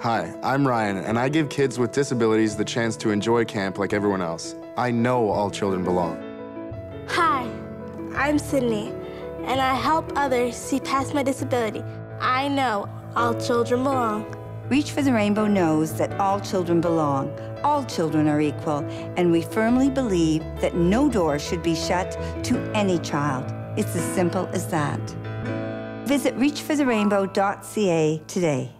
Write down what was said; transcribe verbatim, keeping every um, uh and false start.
Hi, I'm Ryan, and I give kids with disabilities the chance to enjoy camp like everyone else. I know all children belong. Hi, I'm Sydney, and I help others see past my disability. I know all children belong. Reach for the Rainbow knows that all children belong. All children are equal, and we firmly believe that no door should be shut to any child. It's as simple as that. Visit reach for the rainbow dot c a today.